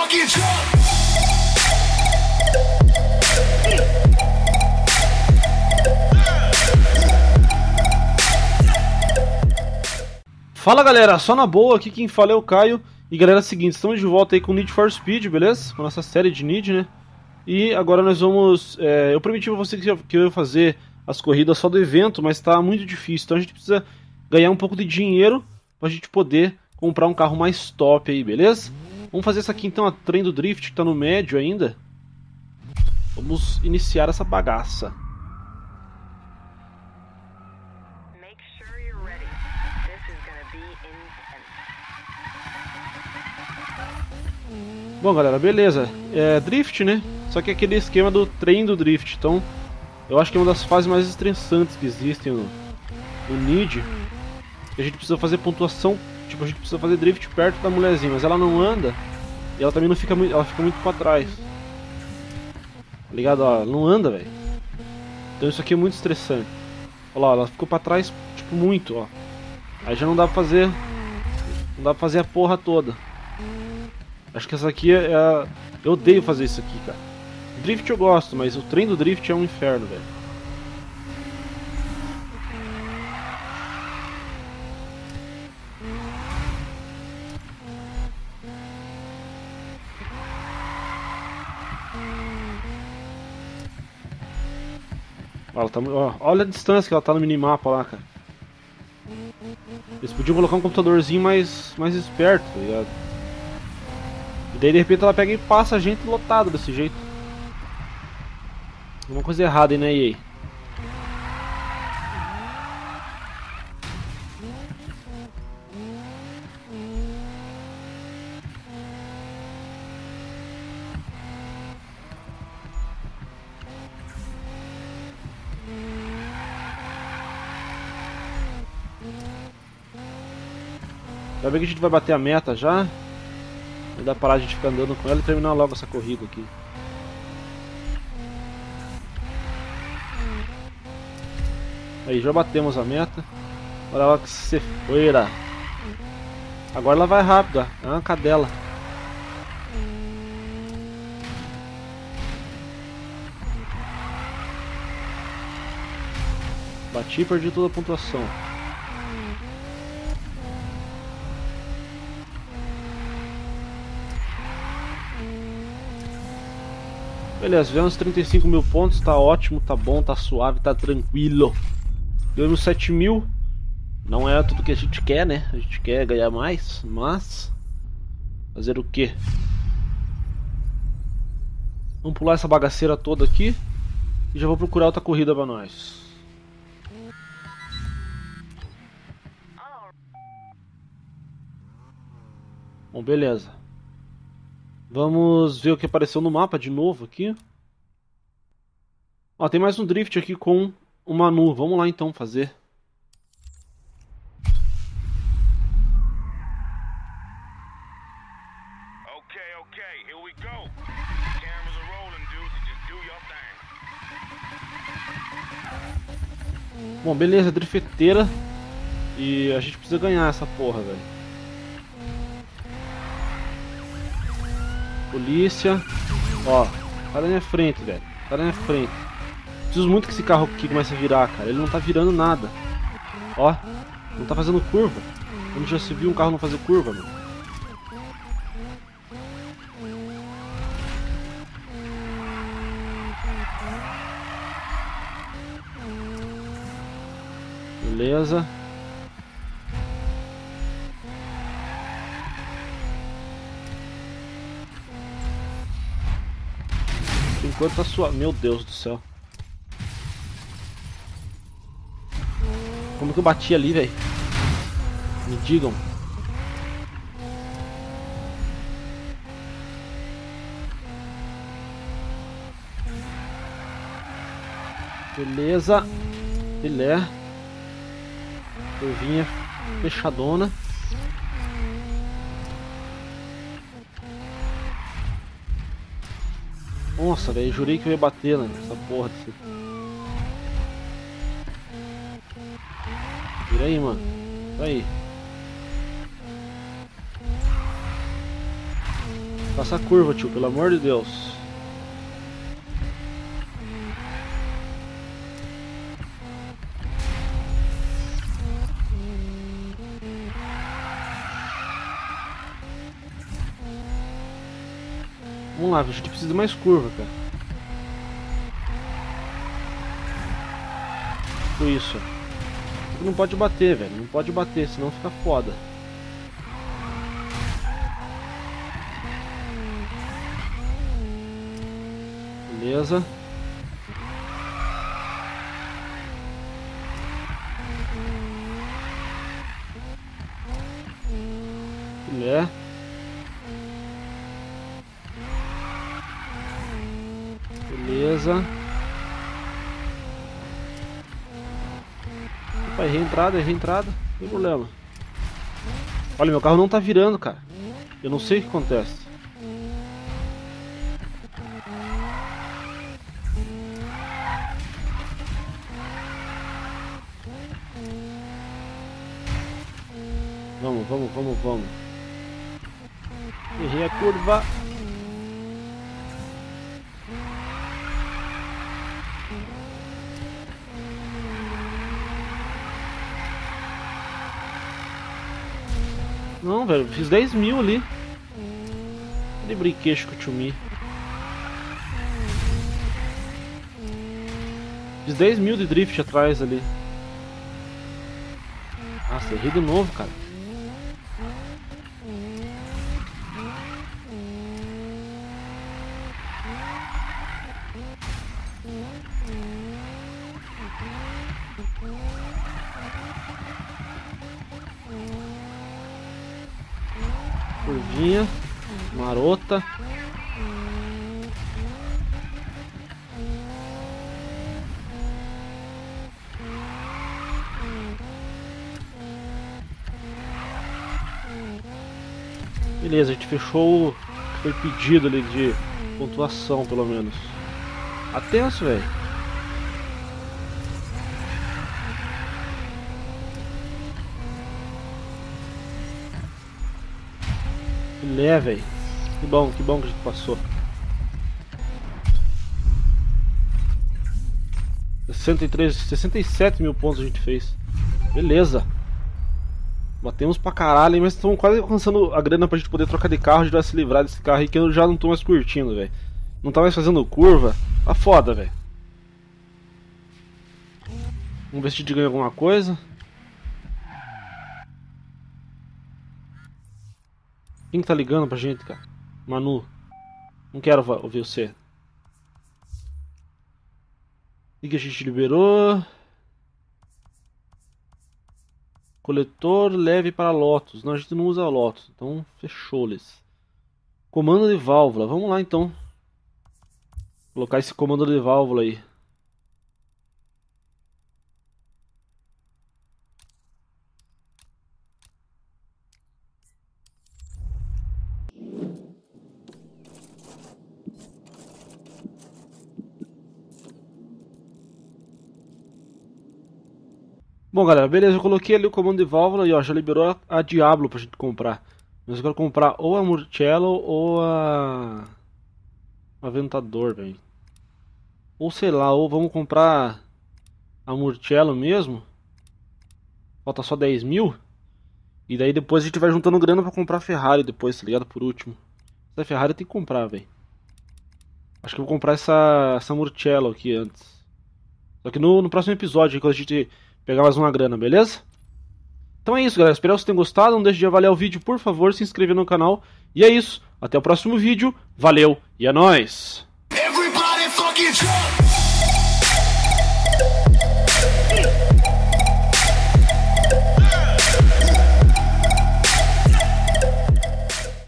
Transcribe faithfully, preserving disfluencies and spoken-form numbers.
fucking drunk. Fala galera, só na boa, aqui quem fala é o Caio. E galera, é o seguinte, estamos de volta aí com Need for Speed, beleza? Com a nossa série de Need, né? E agora nós vamos... É, eu prometi pra você que eu ia fazer as corridas só do evento, mas tá muito difícil. Então a gente precisa ganhar um pouco de dinheiro pra gente poder comprar um carro mais top aí, beleza? Vamos fazer essa aqui então, a trem do drift, que tá no médio ainda. Vamos iniciar essa bagaça. Bom galera, beleza, é drift, né? Só que é aquele esquema do trem do drift. Então eu acho que é uma das fases mais estressantes que existem no, no Need. A gente precisa fazer pontuação, tipo, a gente precisa fazer drift perto da mulherzinha, mas ela não anda e ela também não fica muito, ela fica muito pra trás. Tá ligado? Ó, ela não anda, velho. Então isso aqui é muito estressante. Olha lá, ela ficou pra trás, tipo, muito, ó. Aí já não dá pra fazer, não dá pra fazer a porra toda. Acho que essa aqui é a... Eu odeio fazer isso aqui, cara. Drift eu gosto, mas o trem do drift é um inferno, velho. Ela tá... Ó, olha a distância que ela tá no minimapa lá, cara. Eles podiam colocar um computadorzinho mais, mais esperto, tá ligado? E daí de repente ela pega e passa a gente lotado desse jeito. Alguma coisa errada aí, né, E A? Vai ver que a gente vai bater a meta já. Vai dar parar a gente ficar andando com ela e terminar logo essa corrida aqui. Aí, já batemos a meta. Olha lá que se feira. Agora ela vai rápida. É uma cadela. Bati e perdi toda a pontuação. Beleza, tivemos trinta e cinco mil pontos, tá ótimo, tá bom, tá suave, tá tranquilo. Ganhamos sete mil. Não é tudo que a gente quer, né? A gente quer ganhar mais, mas... fazer o quê? Vamos pular essa bagaceira toda aqui. E já vou procurar outra corrida pra nós. Bom, beleza. Vamos ver o que apareceu no mapa de novo aqui. Ó, tem mais um drift aqui com o Manu. Vamos lá então fazer. Okay, okay, here we go. Cameras are rolling, dude. Just do your thing. Bom, beleza, drifteira. E a gente precisa ganhar essa porra, velho. Polícia. Ó, tá na minha frente, velho. Tá na minha frente. Preciso muito que esse carro aqui comece a virar, cara. Ele não tá virando nada. Ó, não tá fazendo curva. Onde já se viu um carro não fazer curva, mano? Beleza. Enquanto tá sua... Meu Deus do céu. Como que eu bati ali, velho? Me digam. Beleza. Filé. Curvinha fechadona. Nossa, velho, jurei que eu ia bater nessa porra desse... Vira aí, mano. Isso aí. Passa a curva, tio, pelo amor de Deus. Vamos lá, a gente precisa de mais curva, cara. Tipo isso. Não pode bater, velho. Não pode bater, senão fica foda. Beleza. Filé. Beleza. Opa, errei a entrada, errei a entrada. Não tem problema. Olha, meu carro não tá virando, cara. Eu não sei o que acontece. Vamos, vamos, vamos, vamos. Errei a curva. Não, velho, fiz dez mil ali. Cadê brinquedo com o Tchumi? Fiz dez mil de drift atrás ali. Nossa, errei de novo, cara. Curvinha marota. Beleza, a gente fechou o que foi pedido ali de pontuação, pelo menos. Atenso, velho. Filé, velho. Que bom, que bom que a gente passou. sessenta e três, sessenta e sete mil pontos a gente fez. Beleza. Batemos pra caralho, mas estamos quase alcançando a grana pra gente poder trocar de carro. A gente vai se livrar desse carro aí que eu já não tô mais curtindo, velho. Não tá mais fazendo curva. Tá foda, velho. Vamos ver se a gente ganha alguma coisa. Quem que tá ligando pra gente, cara? Manu. Não quero ouvir você. O que a gente liberou? Coletor leve para Lotus. Não, a gente não usa Lotus. Então, fechou-lhes. Comando de válvula. Vamos lá, então. Colocar esse comando de válvula aí. Bom, galera, beleza, eu coloquei ali o comando de válvula e ó, já liberou a, a Diablo pra gente comprar. Mas eu quero comprar ou a Murcielago ou a... Aventador, velho. Ou sei lá, ou vamos comprar a Murcielago mesmo. Falta só dez mil. E daí depois a gente vai juntando grana pra comprar a Ferrari depois, tá ligado? Por último. Essa Ferrari tem que comprar, velho. Acho que eu vou comprar essa, essa Murcielago aqui antes. Só que no, no próximo episódio, quando a gente... pegar mais uma grana, beleza? Então é isso, galera. Espero que vocês tenham gostado. Não deixe de avaliar o vídeo, por favor. Se inscrever no canal. E é isso. Até o próximo vídeo. Valeu e é nóis!